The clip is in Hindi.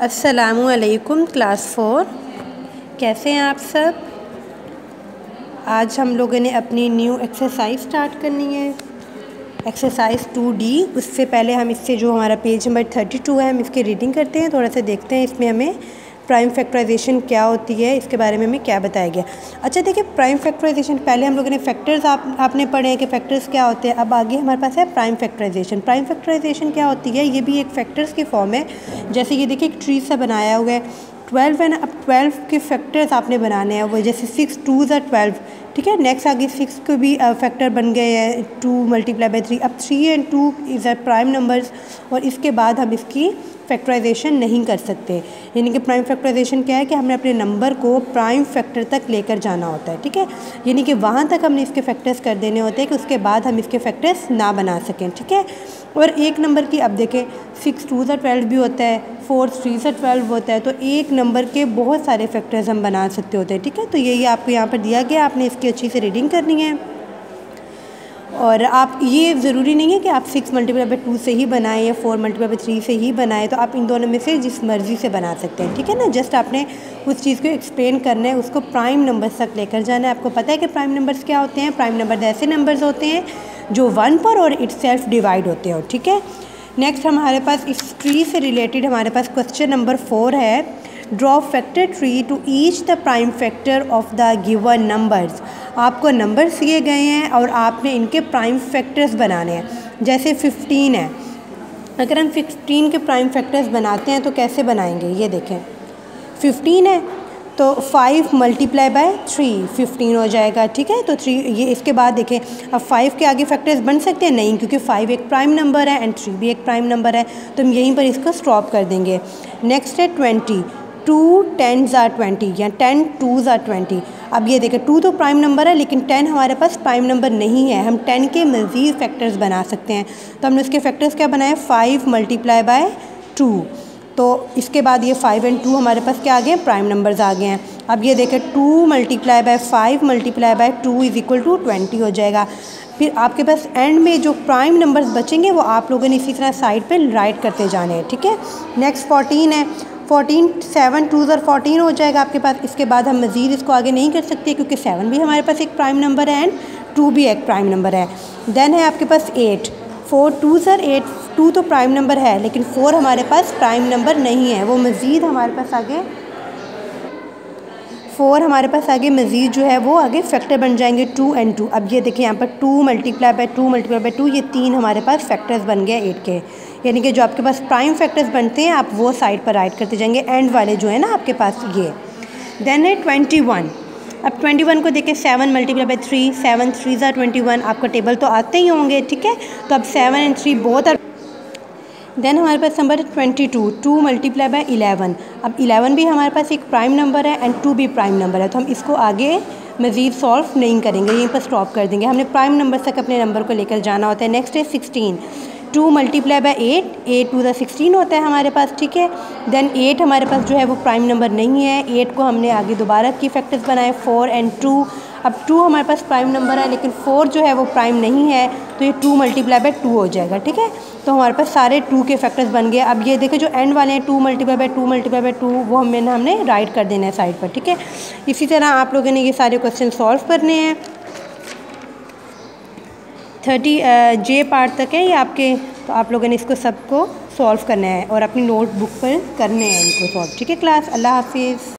अस्सलामुअलैकुम क्लास 4। कैसे हैं आप सब। आज हम लोगों ने अपनी न्यू एक्सरसाइज स्टार्ट करनी है, एक्सरसाइज 2D। उससे पहले हम इससे जो हमारा पेज नंबर 32 है हम इसकी रीडिंग करते हैं, थोड़ा सा देखते हैं इसमें हमें प्राइम फैक्टराइजेशन क्या होती है, इसके बारे में हमें क्या बताया गया। अच्छा देखिए, प्राइम फैक्टराइजेशन पहले हम लोगों ने फैक्टर्स आपने पढ़े हैं कि फैक्टर्स क्या होते हैं। अब आगे हमारे पास है प्राइम फैक्टराइजेशन। प्राइम फैक्टराइजेशन क्या होती है, ये भी एक फैक्टर्स की फॉर्म है। जैसे ये देखिए एक ट्री सा बनाया हुआ है 12 है ना। अब 12 के फैक्टर्स आपने बनाने हैं, वो जैसे 6 2 ज़ा 12, ठीक है। नेक्स्ट आगे 6 को भी फैक्टर बन गए हैं 2 × 3। अब 3 and 2 is a prime numbers, और इसके बाद हम इसकी फैक्टराइजेशन नहीं कर सकते। यानी कि प्राइम फैक्टराइजेशन क्या है कि हमने अपने नंबर को प्राइम फैक्टर तक लेकर जाना होता है, ठीक है। यानी कि वहाँ तक हमने इसके फैक्टर्स कर देने होते हैं कि उसके बाद हम इसके फैक्टर्स ना बना सकें, ठीक है। और एक नंबर की अब देखें 6 2 ज़ा 12 भी होता है, 4 3 ज़ा 12 होता है, तो एक नंबर के बहुत सारे फैक्टर्स हम बना सकते होते हैं, ठीक है। तो यही आपको यहाँ पर दिया गया, आपने इसकी अच्छी से रीडिंग करनी है। और आप ये ज़रूरी नहीं है कि आप 6 × 2 से ही बनाएं या 4 × 3 से ही बनाएं, तो आप इन दोनों में से जिस मर्ज़ी से बना सकते हैं, ठीक है ना। जस्ट आपने उस चीज़ को एक्सप्लेन करना है, उसको प्राइम नंबर्स तक लेकर जाना है। आपको पता है कि प्राइम नंबर्स क्या होते हैं। प्राइम नंबर ऐसे नंबर्स होते हैं जो 1 पर और इटसेल्फ डिवाइड होते हो, ठीक है। नेक्स्ट हमारे पास इस ट्री से रिलेटेड हमारे पास क्वेश्चन नंबर 4 है, draw factor tree to each the prime factor of the given numbers. आपको नंबर्स दिए गए हैं और आपने इनके प्राइम फैक्टर्स बनाने हैं। जैसे 15 है, अगर हम 15 के प्राइम फैक्टर्स बनाते हैं तो कैसे बनाएंगे, ये देखें। 15 है तो 5 × 3 15 हो जाएगा, ठीक है। तो 3 ये इसके बाद देखें, अब 5 के आगे फैक्टर्स बन सकते हैं नहीं, क्योंकि 5 एक प्राइम नंबर है एंड 3 भी एक प्राइम नंबर है, तो हम यहीं पर इसको स्टॉप कर देंगे। नेक्स्ट है 20, 2 10 ज़ा 20 या 10 2 ज़ा 20। अब ये देखें 2 तो प्राइम नंबर है लेकिन 10 हमारे पास प्राइम नंबर नहीं है। हम 10 के मज़ीद फैक्टर्स बना सकते हैं, तो हमने उसके फैक्टर्स क्या बनाए, 5 × 2। तो इसके बाद ये 5 एंड 2 हमारे पास क्या आ गए, प्राइम नंबर्स आ गए हैं। अब ये देखें 2 × 5 × 2 = 20 हो जाएगा। फिर आपके पास एंड में जो प्राइम नंबर्स बचेंगे वो आप लोगों ने इसी तरह साइड पे राइट करते जाने हैं, ठीक है। नेक्स्ट 14 है, 14 7 2 ज़ा 14 हो जाएगा आपके पास। इसके बाद हम मज़ीद इसको आगे नहीं कर सकते क्योंकि 7 भी हमारे पास एक प्राइम नंबर है एंड 2 भी एक प्राइम नंबर है। देन है आपके पास 8, 4 2 ज़ा 8, 2 तो प्राइम नंबर है लेकिन 4 हमारे पास प्राइम नंबर नहीं है, वो मज़ीद हमारे पास आगे 4 हमारे पास आगे मज़ीद जो है वो आगे फैक्टर बन जाएंगे 2 एंड 2। अब ये देखिए यहाँ पर 2 × 2 × 2 ये 3 हमारे पास फैक्टर्स बन गए 8 के। यानी कि जो आपके पास प्राइम फैक्टर्स बनते हैं आप वो साइड पर राइट करते जाएंगे, एंड वाले जो है ना आपके पास ये। देन है 21। अब 21 को देखिए 7 × 3, 7 3 ज़ा 21। आपका टेबल तो आते ही होंगे, ठीक है। तो अब 7 एंड 3 बहुत आर। देन हमारे पास नंबर है 22, 2 × 11। अब 11 भी हमारे पास एक प्राइम नंबर है एंड 2 भी प्राइम नंबर है, तो हम इसको आगे मज़ीद सॉल्व नहीं करेंगे, यहीं पर स्टॉप कर देंगे। हमने प्राइम नंबर तक अपने नंबर को लेकर जाना होता है। नेक्स्ट है 16, 2 × 8, 8 2 ज़ा 16 होता है हमारे पास, ठीक है। देन 8 हमारे पास जो है वो प्राइम नंबर नहीं है, 8 को हमने आगे दोबारा की फैक्टर्स बनाए 4 एंड 2। अब 2 हमारे पास प्राइम नंबर है लेकिन 4 जो है वो प्राइम नहीं है, तो ये 2 × 2 हो जाएगा, ठीक है। तो हमारे पास सारे 2 के फैक्टर्स बन गए। अब ये देखो जो एंड वाले हैं 2 × 2 × 2 वो हमने राइट कर देना है साइड पर, ठीक है। इसी तरह आप लोगों ने ये सारे क्वेश्चन सॉल्व करने हैं। 30 J पार्ट तक है ये आपके, तो आप लोगों ने इसको सबको सॉल्व करना है और अपनी नोटबुक पर करने हैं इनको सॉल्व, ठीक है क्लास। अल्लाह हाफिज़।